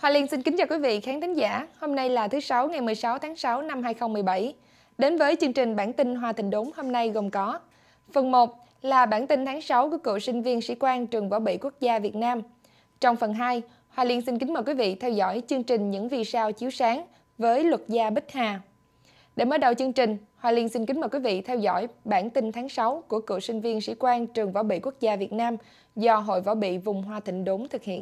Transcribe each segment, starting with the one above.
Hoa Liên xin kính chào quý vị khán thính giả. Hôm nay là thứ Sáu ngày 16 tháng 6 năm 2017. Đến với chương trình bản tin Hoa Thịnh Đốn hôm nay gồm có: phần 1 là bản tin tháng 6 của cựu sinh viên sĩ quan trường Võ bị Quốc gia Việt Nam. Trong phần 2, Hoa Liên xin kính mời quý vị theo dõi chương trình Những vì sao chiếu sáng với luật gia Bích Hà. Để mở đầu chương trình, Hoa Liên xin kính mời quý vị theo dõi bản tin tháng 6 của cựu sinh viên sĩ quan trường Võ bị Quốc gia Việt Nam do Hội Võ bị vùng Hoa Thịnh Đốn thực hiện.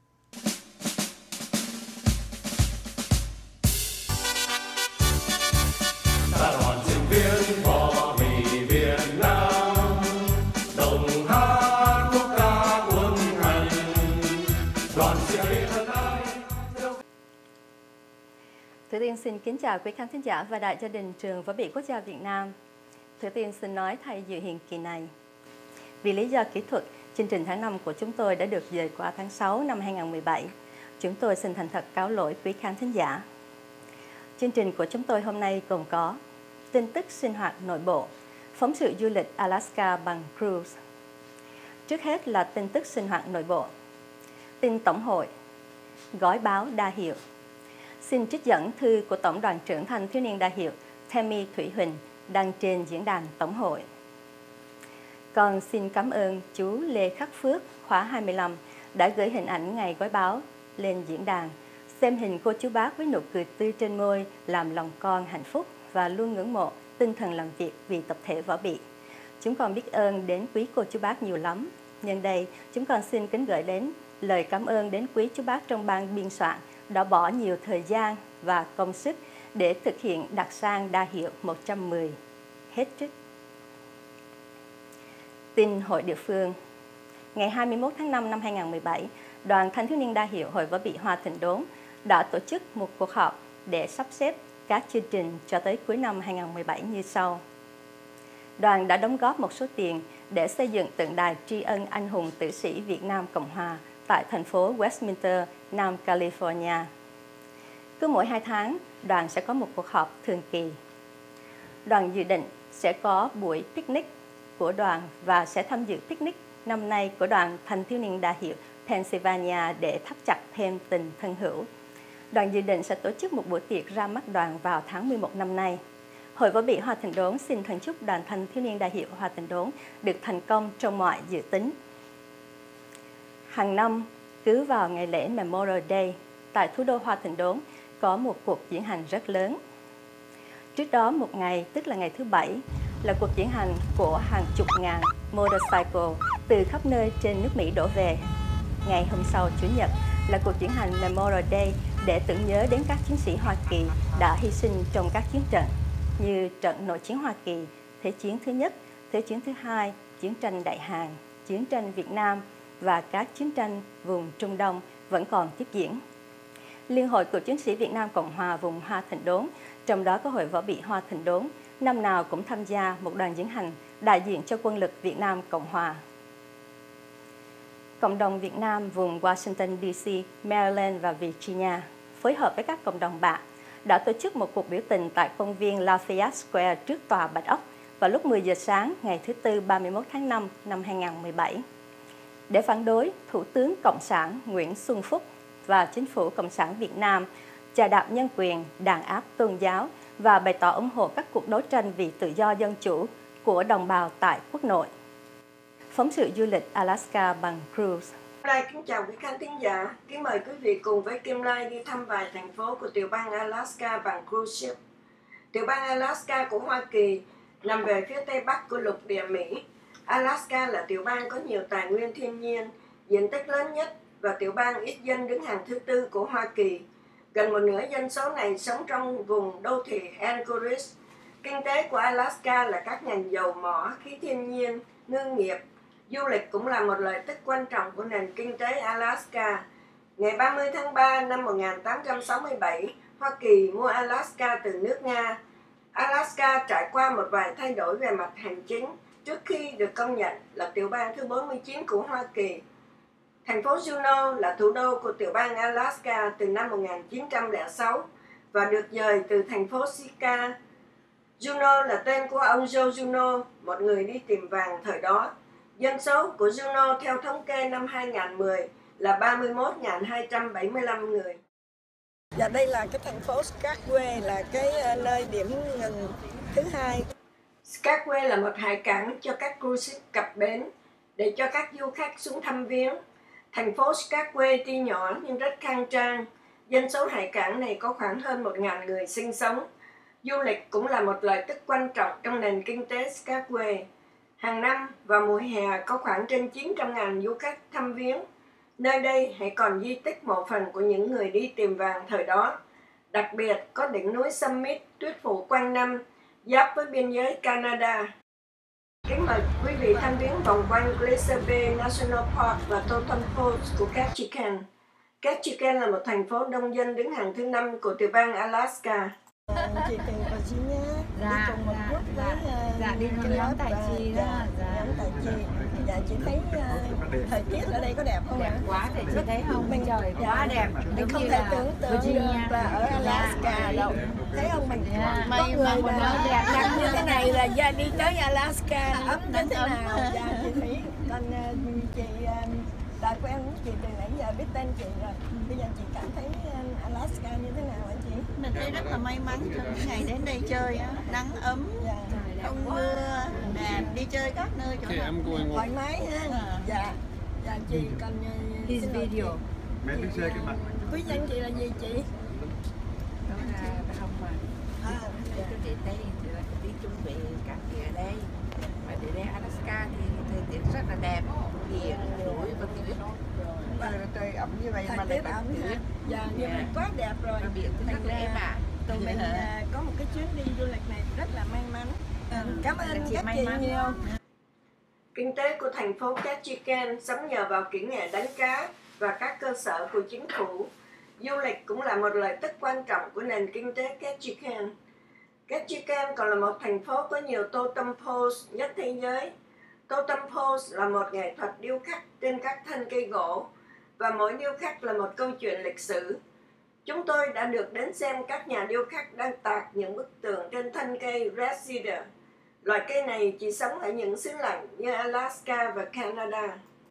Thủy Tiên xin kính chào quý khán thính giả và đại gia đình trường Võ bị Quốc gia Việt Nam. Thủy Tiên xin nói thay dự hiện kỳ này. Vì lý do kỹ thuật, chương trình tháng 5 của chúng tôi đã được dời qua tháng 6 năm 2017. Chúng tôi xin thành thật cáo lỗi quý khán thính giả. Chương trình của chúng tôi hôm nay gồm có tin tức sinh hoạt nội bộ, phóng sự du lịch Alaska bằng cruise. Trước hết là tin tức sinh hoạt nội bộ. Tin tổng hội, gói báo đa hiệu. Xin trích dẫn thư của Tổng đoàn trưởng Thanh thiếu niên đa hiệu Tammy Thủy Huỳnh đăng trên diễn đàn Tổng hội. Còn xin cảm ơn chú Lê Khắc Phước khóa 25 đã gửi hình ảnh ngày gói báo lên diễn đàn. Xem hình cô chú bác với nụ cười tươi trên môi làm lòng con hạnh phúc và luôn ngưỡng mộ tinh thần làm việc vì tập thể Võ bị. Chúng con biết ơn đến quý cô chú bác nhiều lắm. Nhân đây, chúng con xin kính gửi đến lời cảm ơn đến quý chú bác trong ban biên soạn đã bỏ nhiều thời gian và công sức để thực hiện đặc sang đa hiệu 110. Hết trích. Tin hội địa phương. Ngày 21 tháng 5 năm 2017, Đoàn Thanh thiếu niên đa hiệu Hội Võ bị Hoa Thịnh Đốn đã tổ chức một cuộc họp để sắp xếp các chương trình cho tới cuối năm 2017 như sau. Đoàn đã đóng góp một số tiền để xây dựng tượng đài tri ân anh hùng tử sĩ Việt Nam Cộng Hòa tại thành phố Westminster, Nam California. Cứ mỗi 2 tháng, đoàn sẽ có một cuộc họp thường kỳ. Đoàn dự định sẽ có buổi picnic của đoàn và sẽ tham dự picnic năm nay của đoàn Thanh thiếu niên đa hiệu Pennsylvania để thắt chặt thêm tình thân hữu. Đoàn dự định sẽ tổ chức một buổi tiệc ra mắt đoàn vào tháng 11 năm nay. Hội Võ bị Hoa Thịnh Đốn xin thân chúc đoàn Thanh thiếu niên đa hiệu Hoa Thịnh Đốn được thành công trong mọi dự tính. Hàng năm, cứ vào ngày lễ Memorial Day, tại thủ đô Hoa Thịnh Đốn có một cuộc diễn hành rất lớn. Trước đó một ngày, tức là ngày thứ Bảy, là cuộc diễn hành của hàng chục ngàn motorcycle từ khắp nơi trên nước Mỹ đổ về. Ngày hôm sau, Chủ nhật, là cuộc diễn hành Memorial Day để tưởng nhớ đến các chiến sĩ Hoa Kỳ đã hy sinh trong các chiến trận như trận nội chiến Hoa Kỳ, Thế chiến thứ nhất, Thế chiến thứ hai, chiến tranh Đại Hàn, chiến tranh Việt Nam và các chiến tranh vùng Trung Đông vẫn còn tiếp diễn. Liên hội cựu chiến sĩ Việt Nam Cộng Hòa vùng Hoa Thịnh Đốn, trong đó có Hội Võ bị Hoa Thịnh Đốn, năm nào cũng tham gia một đoàn diễn hành đại diện cho quân lực Việt Nam Cộng Hòa. Cộng đồng Việt Nam vùng Washington DC, Maryland và Virginia phối hợp với các cộng đồng bạn đã tổ chức một cuộc biểu tình tại công viên Lafayette Square trước tòa Bạch Ốc vào lúc 10 giờ sáng ngày thứ Tư 31 tháng 5 năm 2017. Để phản đối Thủ tướng Cộng sản Nguyễn Xuân Phúc và Chính phủ Cộng sản Việt Nam chà đạp nhân quyền, đàn áp tôn giáo và bày tỏ ủng hộ các cuộc đấu tranh vì tự do dân chủ của đồng bào tại quốc nội. Phóng sự du lịch Alaska bằng cruise. Hôm nay kính chào quý khán thính giả, kính mời quý vị cùng với Kim Lai đi thăm vài thành phố của tiểu bang Alaska bằng cruise ship. Tiểu bang Alaska của Hoa Kỳ nằm về phía tây bắc của lục địa Mỹ. Alaska là tiểu bang có nhiều tài nguyên thiên nhiên, diện tích lớn nhất và tiểu bang ít dân đứng hàng thứ tư của Hoa Kỳ. Gần một nửa dân số này sống trong vùng đô thị Anchorage. Kinh tế của Alaska là các ngành dầu mỏ, khí thiên nhiên, ngư nghiệp. Du lịch cũng là một lợi tức quan trọng của nền kinh tế Alaska. Ngày 30 tháng 3 năm 1867, Hoa Kỳ mua Alaska từ nước Nga. Alaska trải qua một vài thay đổi về mặt hành chính trước khi được công nhận là tiểu bang thứ 49 của Hoa Kỳ. Thành phố Juneau là thủ đô của tiểu bang Alaska từ năm 1906 và được dời từ thành phố Sitka. Juneau là tên của ông Joe Juneau, một người đi tìm vàng thời đó. Dân số của Juneau theo thống kê năm 2010 là 31.275 người. Và đây là cái thành phố Skagway, là cái nơi điểm ngừng thứ hai. Skagway là một hải cảng cho các cruise ship cập bến để cho các du khách xuống thăm viếng. Thành phố Skagway tuy nhỏ nhưng rất khang trang. Dân số hải cảng này có khoảng hơn 1.000 người sinh sống. Du lịch cũng là một lợi tức quan trọng trong nền kinh tế Skagway. Hàng năm vào mùa hè có khoảng trên 900.000 du khách thăm viếng. Nơi đây hãy còn di tích mộ phần của những người đi tìm vàng thời đó. Đặc biệt có đỉnh núi Summit tuyết phủ quanh năm, giáp với biên giới Canada. Kính mời quý vị tham viếng vòng quanh Glacier Bay National Park và Totem Poles của Ketchikan. Ketchikan là một thành phố đông dân đứng hàng thứ 5 của tiểu bang Alaska. Chị từ Virginia đi cùng một lúc với đi cùng nhóm Tài Chi đó. Nhóm Tài Chi. Dạ, chị thấy thời tiết ở đây có đẹp không ạ? Đẹp quá, thì chị thấy không? Mình trời quá đẹp. Mình không thể tưởng tượng được là ở Alaska đâu. Thấy không, mình có người là đẹp như thế này là ra đi tới Alaska ấm đến thế nào? Dạ, chị Thủy. Còn chị đã quen với chị từ nãy giờ, biết tên chị rồi. Bây giờ chị cảm thấy Alaska như thế nào hả chị? Mình thấy rất là may mắn trong những ngày đến đây chơi á, nắng ấm, không mưa, đẹp, đi chơi các nơi chỗ nào thoải mái ha. Dạ, dạ chị còn His video. Quý danh chị là gì chị? Đó là Hồng mà. Chị thấy đi chuẩn bị các ngày ở đây. Và đến đây Alaska thì thời tiết rất là đẹp, biển, núi và tuyết. Trời ẩm như vậy mà lại ẩm tuyết. Dạ, nhưng mà quá đẹp rồi. Biển thì rất đẹp ạ. Tụi mình có một cái chuyến đi du lịch này rất là may mắn. Cảm ơn các chị nhiều. Kinh tế của thành phố Ketchikan sống nhờ vào kỹ nghệ đánh cá và các cơ sở của chính phủ. Du lịch cũng là một lợi tức quan trọng của nền kinh tế Ketchikan. Ketchikan còn là một thành phố có nhiều totem poles nhất thế giới. Totem poles là một nghệ thuật điêu khắc trên các thân cây gỗ và mỗi điêu khắc là một câu chuyện lịch sử. Chúng tôi đã được đến xem các nhà điêu khắc đang tạc những bức tượng trên thân cây Red Cedar. Loại cây này chỉ sống ở những xứ lạnh như Alaska và Canada.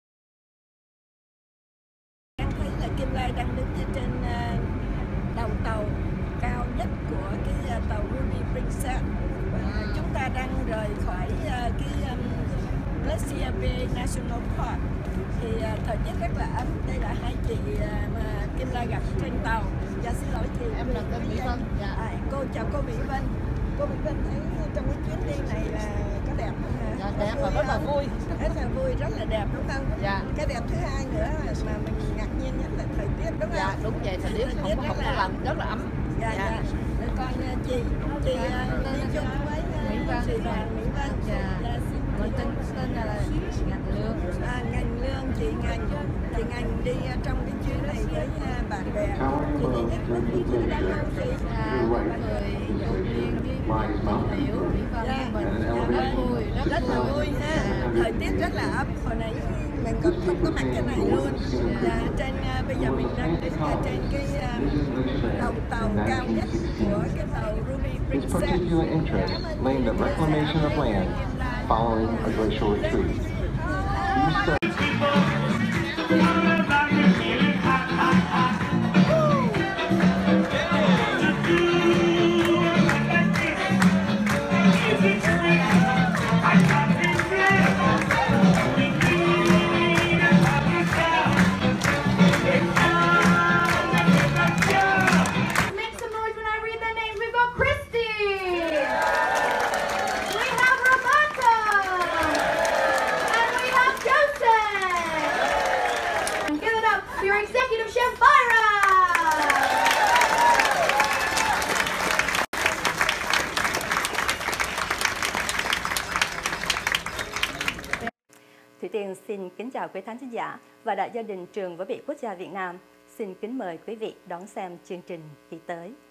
Em thấy là Kim Lai đang đứng ở trên đầu tàu cao nhất của cái tàu Ruby Princess. Chúng ta đang rời khỏi cái Glacier Bay National Park. Thì thời tiết rất là ấm. Đây là hai chị mà Kim Lai gặp trên tàu. Dạ, xin lỗi chị. Em là cô Mỹ Vân. Cô chào cô Mỹ Vân. Cô Mỹ Vân thấy trong cái chuyến đi này là có đẹp không hả? Dạ, đẹp và rất là vui. Rất là vui, rất là đẹp đúng không? Dạ. Cái đẹp thứ hai nữa mà mình ngạc nhiên nhất là thời tiết đúng không? Dạ, đúng vậy, thời tiết không có lạnh, rất là ấm. Dạ, dạ. Rồi còn chị đi chung với chị là Mỹ Vân. Dạ. Mình tên là Ngành Lương. Ngành Lương, chị Ngành đi trong cái chuyến này với bạn bè. Chị đi nhất với đi chuyến đang không chị? Mọi người công viên đi Liễu, Mỹ Vân, mình rất là vui ha. Thời tiết rất là ấm. Hồi nãy mình còn không có mặc cái này luôn. Trên bây giờ mình đang đứng ở trên cái đầu tàu cao nhất của cái tàu Ruby Princess. particular interest lay in the reclamation of land following a glacial retreat. Executive Chef Byra! Thủy Tiên xin kính chào quý khán giả và đại gia đình Trường Võ Bị Quốc gia Việt Nam. Xin kính mời quý vị đón xem chương trình kỳ tới.